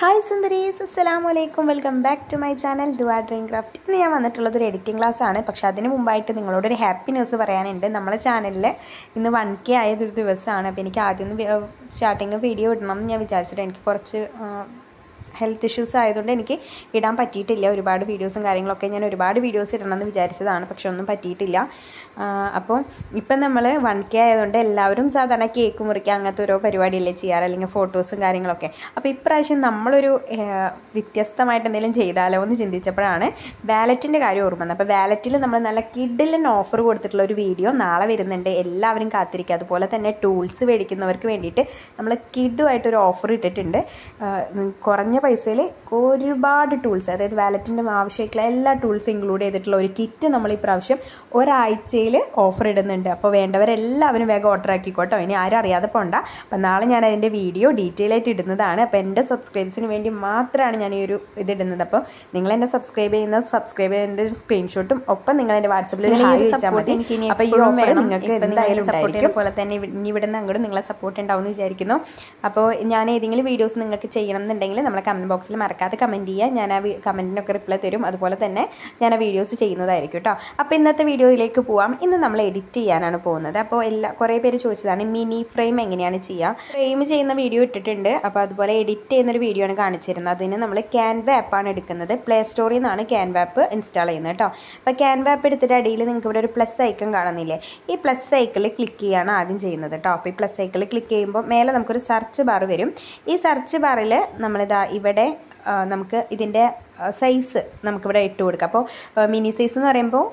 Hi സുന്ദരീസ്, അസ്സലാമു അലൈക്കും. Welcome back to my channel Dua Dream Craft. ഇന്ന് ഞാൻ വന്നിട്ടുള്ളത് ഒരു എഡിറ്റിംഗ് ക്ലാസ് ആണ്. പക്ഷേ അതിന് മുമ്പായിട്ട് നിങ്ങളോടൊരു ഹാപ്പി ന്യൂസ് പറയാനുണ്ട്. നമ്മുടെ ചാനലിൽ ഇന്ന് 1K ആയതൊരു ദിവസമാണ്. അപ്പോൾ എനിക്ക് ആദ്യം സ്റ്റാർട്ടിങ് വീഡിയോ ഇടണം എന്ന് ഞാൻ വിചാരിച്ചിട്ട് എനിക്ക് കുറച്ച് ഹെൽത്ത് ഇഷ്യൂസ് ആയതുകൊണ്ട് എനിക്ക് ഇടാൻ പറ്റിയിട്ടില്ല. ഒരുപാട് വീഡിയോസും കാര്യങ്ങളൊക്കെ ഞാൻ ഒരുപാട് വീഡിയോസ് ഇടണമെന്ന് വിചാരിച്ചതാണ്, പക്ഷെ ഒന്നും പറ്റിയിട്ടില്ല. അപ്പോൾ ഇപ്പം നമ്മൾ 1K ആയതുകൊണ്ട് എല്ലാവരും സാധാരണ കേക്ക് മുറിക്കുക അങ്ങനത്തെ ഓരോ പരിപാടിയല്ലേ ചെയ്യാറ്, അല്ലെങ്കിൽ ഫോട്ടോസും കാര്യങ്ങളൊക്കെ. അപ്പോൾ ഇപ്രാവശ്യം നമ്മളൊരു വ്യത്യസ്തമായിട്ട് എന്തെങ്കിലും ചെയ്താലോ എന്ന് ചിന്തിച്ചപ്പോഴാണ് വാലറ്റിൻ്റെ കാര്യം ഓർമ്മ വന്നത്. അപ്പോൾ വാലറ്റിൽ നമ്മൾ നല്ല കിഡിലിന് ഓഫർ കൊടുത്തിട്ടുള്ള ഒരു വീഡിയോ നാളെ വരുന്നുണ്ട്. എല്ലാവരും കാത്തിരിക്കുക. അതുപോലെ തന്നെ ടൂൾസ് മേടിക്കുന്നവർക്ക് വേണ്ടിയിട്ട് നമ്മൾ കിഡുമായിട്ടൊരു ഓഫർ ഇട്ടിട്ടുണ്ട്. കുറഞ്ഞ പൈസയിൽ ഒരുപാട് ടൂൾസ്, അതായത് വാലറ്റിൻ്റെ ആവശ്യമായിട്ടുള്ള എല്ലാ ടൂൾസും ഇൻക്ലൂഡ് ചെയ്തിട്ടുള്ള ഒരു കിറ്റ് നമ്മൾ ഈ പ്രാവശ്യം ഒരാഴ്ചയിൽ ഓഫർ ഇടുന്നുണ്ട്. അപ്പോൾ വേണ്ടവരെല്ലാവരും വേഗം ഓർഡർ ആക്കിക്കോട്ടോ. ഇനി ആരും അറിയാതെ പോണ്ട. അപ്പം നാളെ ഞാൻ അതിൻ്റെ വീഡിയോ ഡീറ്റെയിൽ ആയിട്ട് ഇടുന്നതാണ്. അപ്പോൾ എൻ്റെ സബ്സ്ക്രൈബേഴ്സിന് വേണ്ടി മാത്രമാണ് ഞാൻ ഈ ഒരു ഇതിടുന്നത്. അപ്പോൾ നിങ്ങൾ എന്നെ സബ്സ്ക്രൈബ് ചെയ്യുന്നതിൻ്റെ ഒരു സ്ക്രീൻഷോട്ടും ഒപ്പം നിങ്ങൾ എൻ്റെ വാട്സപ്പിൽ ഹായ് വെച്ചാൽ മതി. അപ്പോൾ ഈ ഓഫർ നിങ്ങൾക്ക് എന്തായാലും ഉണ്ടായിരിക്കും. പോലെ തന്നെ ഇനി ഇവിടെ നിന്ന് അങ്ങോട്ട് നിങ്ങളെ സപ്പോർട്ട് ഉണ്ടാവും എന്ന് വിചാരിക്കുന്നു. അപ്പോൾ ഞാൻ ഏതെങ്കിലും വീഡിയോസ് നിങ്ങൾക്ക് ചെയ്യണം എന്നുണ്ടെങ്കിൽ നമ്മളെ കമൻറ്റ് ബോക്സിൽ മറക്കാതെ കമൻറ്റ് ചെയ്യുക. ഞാൻ ആ കമൻറ്റിനൊക്കെ റിപ്ലൈ തരും. അതുപോലെ തന്നെ ഞാൻ ആ വീഡിയോസ് ചെയ്യുന്നതായിരിക്കും കേട്ടോ. അപ്പോൾ ഇന്നത്തെ വീഡിയോയിലേക്ക് പോവാം. ഇന്ന് നമ്മൾ എഡിറ്റ് ചെയ്യാനാണ് പോകുന്നത്. അപ്പോൾ കുറേ പേര് ചോദിച്ചതാണ് മിനി ഫ്രെയിം എങ്ങനെയാണ് ചെയ്യുക. ഫ്രെയിം ചെയ്യുന്ന വീഡിയോ ഇട്ടിട്ടുണ്ട്. അപ്പോൾ അതുപോലെ എഡിറ്റ് ചെയ്യുന്നൊരു വീഡിയോ ആണ് കാണിച്ചിരുന്നത്. അതിന് നമ്മൾ ക്യാൻവ ആപ്പാണ് എടുക്കുന്നത്. പ്ലേ സ്റ്റോറിൽ നിന്നാണ് ക്യാൻവ ആപ്പ് ഇൻസ്റ്റാൾ ചെയ്യുന്നത് കേട്ടോ. അപ്പോൾ ക്യാൻവ ആപ്പ് എടുത്തിട്ട് അടിയിൽ നിങ്ങൾക്ക് ഇവിടെ ഒരു പ്ലസ് ഐക്കൺ കാണുന്നില്ലേ, ഈ പ്ലസ് ഐക്കണിൽ ക്ലിക്ക് ചെയ്യുകയാണ് ആദ്യം ചെയ്യുന്നത് കേട്ടോ. അപ്പോൾ ഈ പ്ലസ് ഐക്കണിൽ ക്ലിക്ക് ചെയ്യുമ്പോൾ മേലെ നമുക്കൊരു സെർച്ച് ബാർ വരും. ഈ സെർച്ച് ബാറിൽ നമ്മളിതാ ഇവിടെ നമുക്ക് ഇതിൻ്റെ സൈസ് നമുക്കിവിടെ ഇട്ട് കൊടുക്കാം. അപ്പോൾ മിനി സൈസ് എന്ന് പറയുമ്പോൾ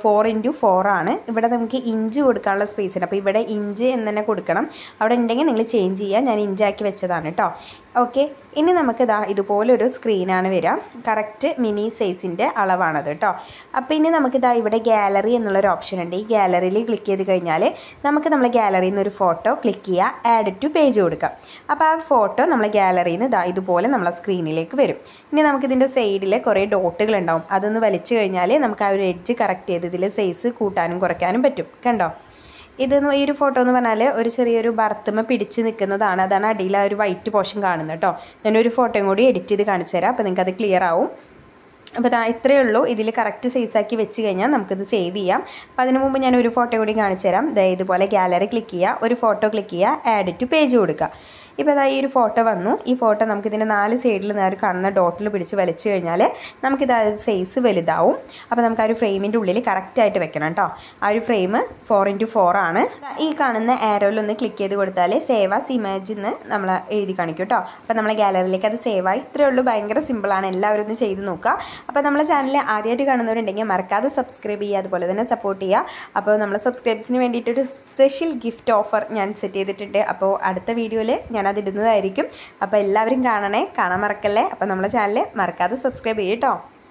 4x4 ആണ്. ഇവിടെ നമുക്ക് ഇഞ്ച് കൊടുക്കാനുള്ള സ്പേസ് ഉണ്ട്. അപ്പോൾ ഇവിടെ ഇഞ്ച് എന്ന് തന്നെ കൊടുക്കണം. അവിടെ ഉണ്ടെങ്കിൽ നിങ്ങൾ ചേഞ്ച് ചെയ്യുക. ഞാൻ ഇഞ്ചാക്കി വെച്ചതാണ് കേട്ടോ. ഓക്കെ, ഇനി നമുക്ക് ഇതുപോലൊരു സ്ക്രീനാണ് വരിക. കറക്റ്റ് മിനി സൈസിൻ്റെ അളവാണത് കേട്ടോ. അപ്പോൾ ഇനി നമുക്കിതാ ഇവിടെ ഗാലറി എന്നുള്ളൊരു ഓപ്ഷൻ ഉണ്ട്. ഈ ഗാലറിയിൽ ക്ലിക്ക് ചെയ്ത് കഴിഞ്ഞാൽ നമുക്ക് നമ്മളെ ഗാലറിയിൽ നിന്ന് ഒരു ഫോട്ടോ ക്ലിക്ക് ചെയ്യുക, ആഡ് ടു പേജ് കൊടുക്കാം. അപ്പോൾ ആ ഫോട്ടോ നമ്മളെ ഗാലറിയിൽ നിന്ന് ഇതുപോലെ നമ്മളെ സ്ക്രീനിലേക്ക് വരും. ഇനി നമുക്കിതിൻ്റെ സൈഡിൽ കുറേ ഡോട്ടുകൾ ഉണ്ടാവും. അതൊന്ന് വലിച്ചു കഴിഞ്ഞാൽ നമുക്ക് ആ ഒരു എഡ്ജ് കറക്റ്റ് ചെയ്ത് ഇതിൽ സൈസ് കൂട്ടാനും കുറയ്ക്കാനും പറ്റും. കണ്ടോ, ഈ ഒരു ഫോട്ടോ എന്ന് പറഞ്ഞാൽ ഒരു ചെറിയൊരു ബർത്തുമ്മ പിടിച്ച് നിൽക്കുന്നതാണ്. അതാണ് അടിയിൽ ആ ഒരു വൈറ്റ് പോർഷൻ കാണുന്നത് കേട്ടോ. ഞാനൊരു ഫോട്ടോയും കൂടി എഡിറ്റ് ചെയ്ത് കാണിച്ചു തരാം. അപ്പോൾ നിങ്ങൾക്ക് അത് ക്ലിയർ ആവും. അപ്പോൾ ഇത്രയേ ഉള്ളൂ. ഇതിൽ കറക്റ്റ് സൈസാക്കി വെച്ച് കഴിഞ്ഞാൽ നമുക്കിത് സേവ് ചെയ്യാം. അപ്പോൾ അതിന് മുമ്പ് ഞാൻ ഒരു ഫോട്ടോ കൂടി കാണിച്ചു തരാം. ഇതുപോലെ ഗാലറി ക്ലിക്ക് ചെയ്യുക, ഒരു ഫോട്ടോ ക്ലിക്ക് ചെയ്യുക, ആഡ് ടു പേജ് കൊടുക്കുക. ഇപ്പോൾ ഈ ഒരു ഫോട്ടോ വന്നു. ഈ ഫോട്ടോ നമുക്കിതിൻ്റെ 4 സൈഡിൽ നേരെ കാണുന്ന ഡോട്ടിൽ പിടിച്ച് വലിച്ചു കഴിഞ്ഞാൽ നമുക്കിത് സൈസ് വലുതാവും. അപ്പോൾ നമുക്ക് ആ ഒരു ഫ്രെയിമിൻ്റെ ഉള്ളിൽ കറക്റ്റായിട്ട് വെക്കണം കേട്ടോ. ആ ഒരു ഫ്രെയിം 4x4 ആണ്. ഈ കാണുന്ന ആരോയിലൊന്ന് ക്ലിക്ക് ചെയ്ത് കൊടുത്താൽ സേവ് ആസ് ഇമേജ് എന്ന് നമ്മൾ എഴുതി കാണിക്കും കേട്ടോ. അപ്പോൾ നമ്മളെ ഗാലറിയിലേക്ക് അത് സേവ് ആയി. ഇത്രയേ ഉള്ളൂ. ഭയങ്കര സിമ്പിളാണ്. എല്ലാവരും ഒന്ന് ചെയ്ത് നോക്കുക. അപ്പോൾ നമ്മളെ ചാനൽ ആദ്യമായിട്ട് കാണുന്നവരുണ്ടെങ്കിൽ മറക്കാതെ സബ്സ്ക്രൈബ് ചെയ്യുക, അതുപോലെ തന്നെ സപ്പോർട്ട് ചെയ്യുക. അപ്പോൾ നമ്മളെ സബ്സ്ക്രൈബേഴ്സിന് വേണ്ടിയിട്ടൊരു സ്പെഷ്യൽ ഗിഫ്റ്റ് ഓഫർ ഞാൻ സെറ്റ് ചെയ്തിട്ടുണ്ട്. അപ്പോൾ അടുത്ത വീഡിയോയിൽ ഞാനത് ഇടുന്നതായിരിക്കും. അപ്പോൾ എല്ലാവരും കാണാൻ മറക്കല്ലേ. അപ്പോൾ നമ്മളെ ചാനൽ മറക്കാതെ സബ്സ്ക്രൈബ് ചെയ്യും കേട്ടോ.